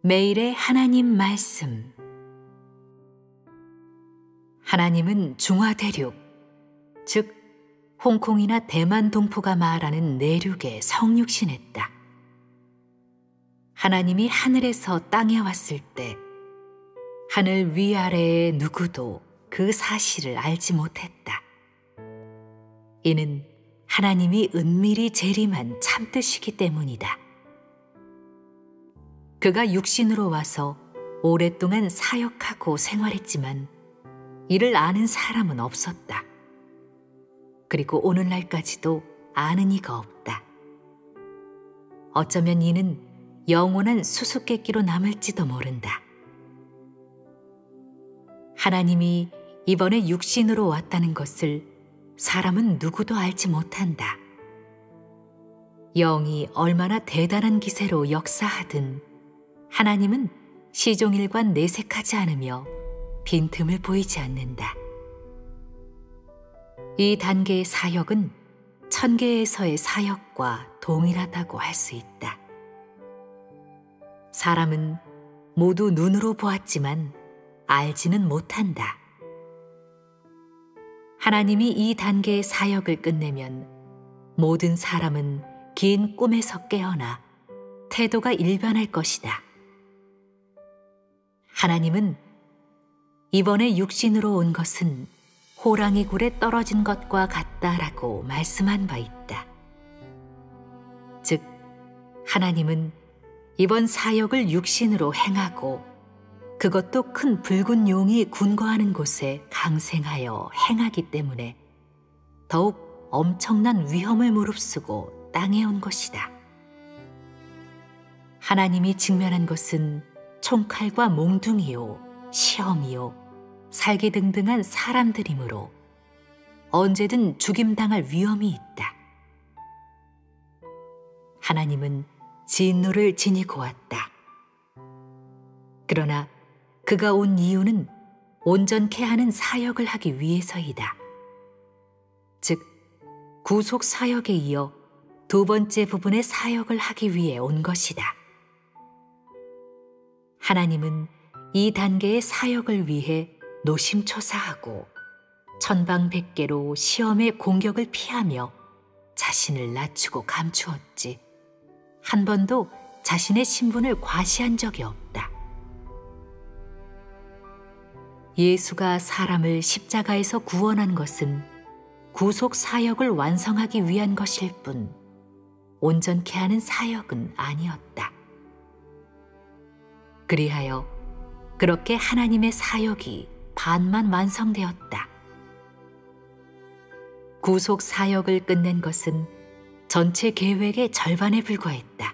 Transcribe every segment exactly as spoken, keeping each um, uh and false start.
매일의 하나님 말씀. 하나님은 중화대륙, 즉 홍콩이나 대만 동포가 말하는 내륙에 성육신했다. 하나님이 하늘에서 땅에 왔을 때 하늘 위아래의 누구도 그 사실을 알지 못했다. 이는 하나님이 은밀히 재림한 참뜻이기 때문이다. 그가 육신으로 와서 오랫동안 사역하고 생활했지만 이를 아는 사람은 없었다. 그리고 오늘날까지도 아는 이가 없다. 어쩌면 이는 영원한 수수께끼로 남을지도 모른다. 하나님이 이번에 육신으로 왔다는 것을 사람은 누구도 알지 못한다. 영이 얼마나 대단한 기세로 역사하든 하나님은 시종일관 내색하지 않으며 빈틈을 보이지 않는다. 이 단계의 사역은 천계에서의 사역과 동일하다고 할 수 있다. 사람은 모두 눈으로 보았지만 알지는 못한다. 하나님이 이 단계의 사역을 끝내면 모든 사람은 긴 꿈에서 깨어나 태도가 일변할 것이다. 하나님은 이번에 육신으로 온 것은 호랑이 굴에 떨어진 것과 같다라고 말씀한 바 있다. 즉, 하나님은 이번 사역을 육신으로 행하고 그것도 큰 붉은 용이 군거하는 곳에 강생하여 행하기 때문에 더욱 엄청난 위험을 무릅쓰고 땅에 온 것이다. 하나님이 직면한 것은 총칼과 몽둥이요, 시험이요, 살기등등한 사람들이므로 언제든 죽임당할 위험이 있다. 하나님은 진노를 지니고 왔다. 그러나 그가 온 이유는 온전케 하는 사역을 하기 위해서이다. 즉, 구속 사역에 이어 두 번째 부분의 사역을 하기 위해 온 것이다. 하나님은 이 단계의 사역을 위해 노심초사하고 천방백계로 시험의 공격을 피하며 자신을 낮추고 감추었지 한 번도 자신의 신분을 과시한 적이 없다. 예수가 사람을 십자가에서 구원한 것은 구속 사역을 완성하기 위한 것일 뿐 온전케 하는 사역은 아니었다. 그리하여 그렇게 하나님의 사역이 반만 완성되었다. 구속 사역을 끝낸 것은 전체 계획의 절반에 불과했다.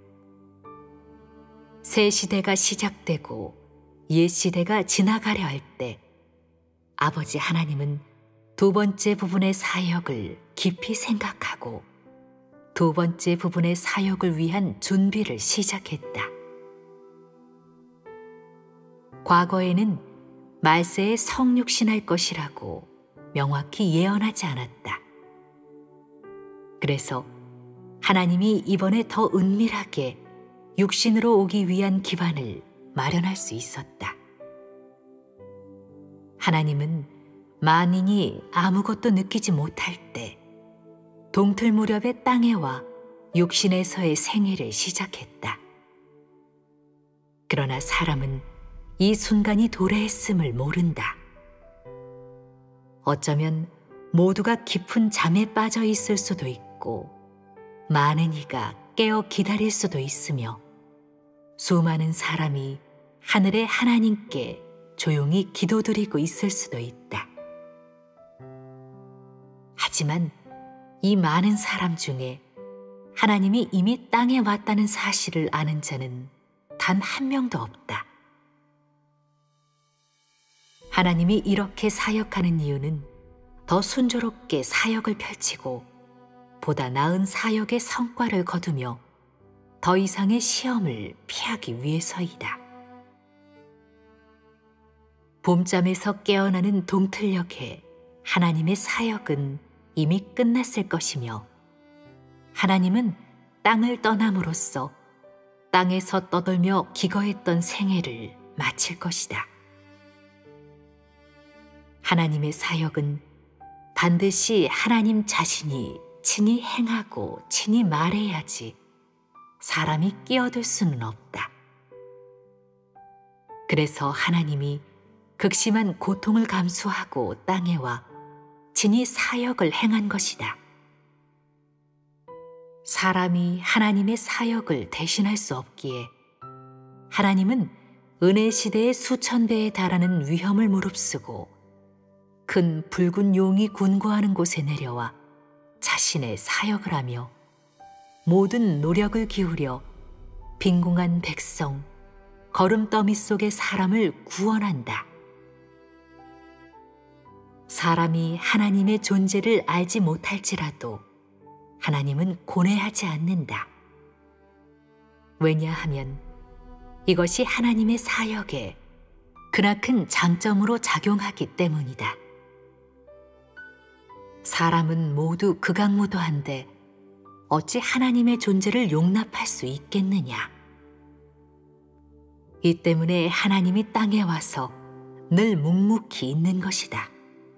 새 시대가 시작되고 옛 시대가 지나가려 할 때 아버지 하나님은 두 번째 부분의 사역을 깊이 생각하고 두 번째 부분의 사역을 위한 준비를 시작했다. 과거에는 말세에 성육신할 것이라고 명확히 예언하지 않았다. 그래서 하나님이 이번에 더 은밀하게 육신으로 오기 위한 기반을 마련할 수 있었다. 하나님은 만인이 아무것도 느끼지 못할 때 동틀 무렵의 땅에 와 육신에서의 생애를 시작했다. 그러나 사람은 이 순간이 도래했음을 모른다. 어쩌면 모두가 깊은 잠에 빠져 있을 수도 있고 많은 이가 깨어 기다릴 수도 있으며 수많은 사람이 하늘의 하나님께 조용히 기도드리고 있을 수도 있다. 하지만 이 많은 사람 중에 하나님이 이미 땅에 왔다는 사실을 아는 자는 단 한 명도 없다. 하나님이 이렇게 사역하는 이유는 더 순조롭게 사역을 펼치고 보다 나은 사역의 성과를 거두며 더 이상의 시험을 피하기 위해서이다. 봄잠에서 깨어나는 동틀녘에 하나님의 사역은 이미 끝났을 것이며 하나님은 땅을 떠남으로써 땅에서 떠돌며 기거했던 생애를 마칠 것이다. 하나님의 사역은 반드시 하나님 자신이 친히 행하고 친히 말해야지 사람이 끼어들 수는 없다. 그래서 하나님이 극심한 고통을 감수하고 땅에 와 친히 사역을 행한 것이다. 사람이 하나님의 사역을 대신할 수 없기에 하나님은 은혜 시대의 수천 배에 달하는 위험을 무릅쓰고 큰 붉은 용이 군고하는 곳에 내려와 자신의 사역을 하며 모든 노력을 기울여 빈궁한 백성, 거름더미 속의 사람을 구원한다. 사람이 하나님의 존재를 알지 못할지라도 하나님은 고뇌하지 않는다. 왜냐하면 이것이 하나님의 사역에 크나큰 장점으로 작용하기 때문이다. 사람은 모두 극악무도한데 어찌 하나님의 존재를 용납할 수 있겠느냐? 이 때문에 하나님이 땅에 와서 늘 묵묵히 있는 것이다.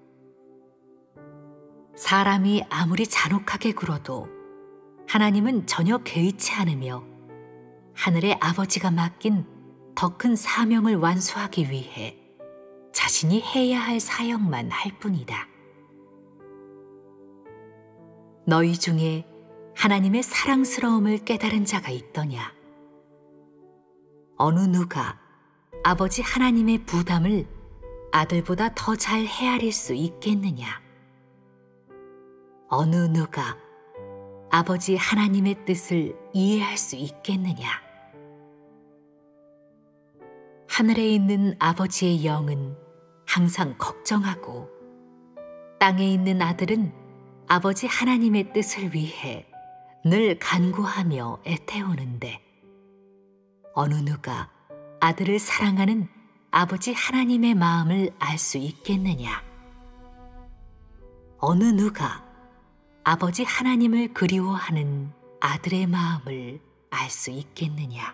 사람이 아무리 잔혹하게 굴어도 하나님은 전혀 개의치 않으며 하늘의 아버지가 맡긴 더 큰 사명을 완수하기 위해 자신이 해야 할 사역만 할 뿐이다. 너희 중에 하나님의 사랑스러움을 깨달은 자가 있더냐? 어느 누가 아버지 하나님의 부담을 아들보다 더 잘 헤아릴 수 있겠느냐? 어느 누가 아버지 하나님의 뜻을 이해할 수 있겠느냐? 하늘에 있는 아버지의 영은 항상 걱정하고 땅에 있는 아들은 아버지 하나님의 뜻을 위해 늘 간구하며 애태우는데 어느 누가 아들을 사랑하는 아버지 하나님의 마음을 알 수 있겠느냐? 어느 누가 아버지 하나님을 그리워하는 아들의 마음을 알 수 있겠느냐?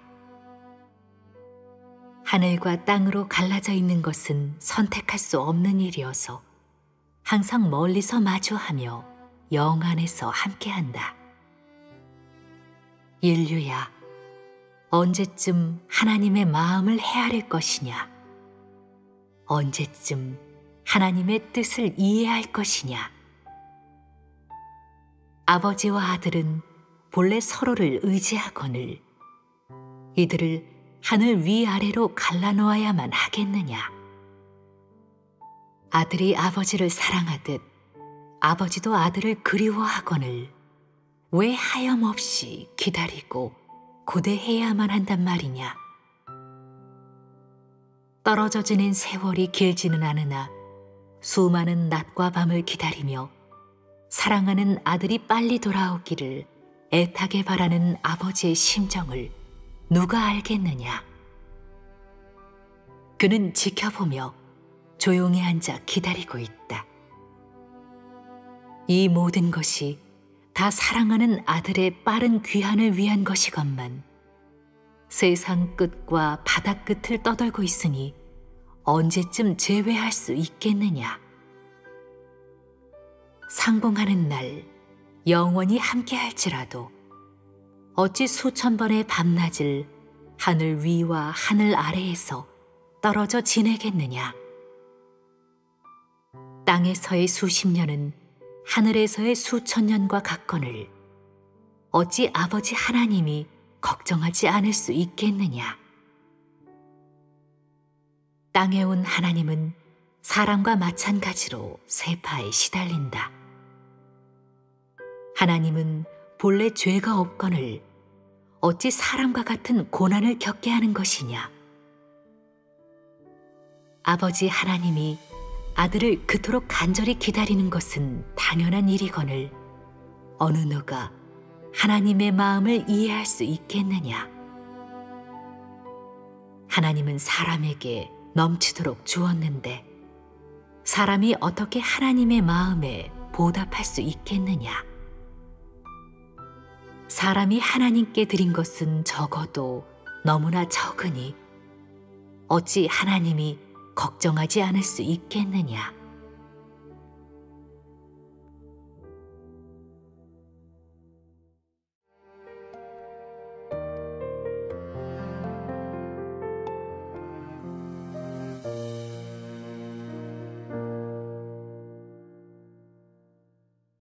하늘과 땅으로 갈라져 있는 것은 선택할 수 없는 일이어서 항상 멀리서 마주하며 영 안에서 함께한다. 인류야, 언제쯤 하나님의 마음을 헤아릴 것이냐? 언제쯤 하나님의 뜻을 이해할 것이냐? 아버지와 아들은 본래 서로를 의지하거늘 이들을 하늘 위아래로 갈라놓아야만 하겠느냐? 아들이 아버지를 사랑하듯 아버지도 아들을 그리워하거늘 왜 하염없이 기다리고 고대해야만 한단 말이냐? 떨어져 지낸 세월이 길지는 않으나 수많은 낮과 밤을 기다리며 사랑하는 아들이 빨리 돌아오기를 애타게 바라는 아버지의 심정을 누가 알겠느냐? 그는 지켜보며 조용히 앉아 기다리고 있다. 이 모든 것이 다 사랑하는 아들의 빠른 귀환을 위한 것이건만 세상 끝과 바다 끝을 떠돌고 있으니 언제쯤 재회할 수 있겠느냐? 상봉하는 날 영원히 함께할지라도 어찌 수천 번의 밤낮을 하늘 위와 하늘 아래에서 떨어져 지내겠느냐? 땅에서의 수십 년은 하늘에서의 수천 년과 같거늘 어찌 아버지 하나님이 걱정하지 않을 수 있겠느냐? 땅에 온 하나님은 사람과 마찬가지로 세파에 시달린다. 하나님은 본래 죄가 없거늘 어찌 사람과 같은 고난을 겪게 하는 것이냐? 아버지 하나님이 아들을 그토록 간절히 기다리는 것은 당연한 일이거늘 어느 누가 하나님의 마음을 이해할 수 있겠느냐? 하나님은 사람에게 넘치도록 주었는데 사람이 어떻게 하나님의 마음에 보답할 수 있겠느냐? 사람이 하나님께 드린 것은 적어도 너무나 적으니 어찌 하나님이 걱정하지 않을 수 있겠느냐.